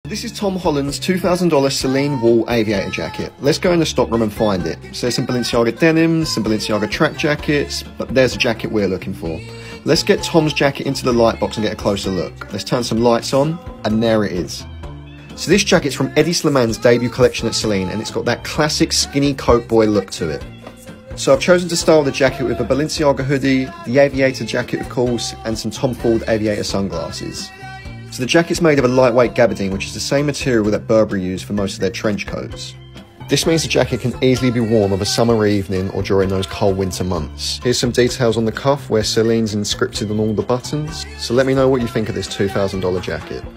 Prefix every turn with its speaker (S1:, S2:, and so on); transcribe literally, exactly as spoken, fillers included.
S1: This is Tom Holland's two thousand dollar Celine wool aviator jacket. Let's go in the stockroom and find it. So there's some Balenciaga denims, some Balenciaga track jackets, but there's a jacket we're looking for. Let's get Tom's jacket into the light box and get a closer look. Let's turn some lights on, and there it is. So this jacket's from Hedi Sliman's debut collection at Celine, and it's got that classic skinny coat boy look to it. So I've chosen to style the jacket with a Balenciaga hoodie, the aviator jacket of course, and some Tom Ford aviator sunglasses. So the jacket's made of a lightweight gabardine, which is the same material that Burberry use for most of their trench coats. This means the jacket can easily be worn of a summer evening or during those cold winter months. Here's some details on the cuff where Celine's inscripted on all the buttons. So let me know what you think of this two thousand dollar jacket.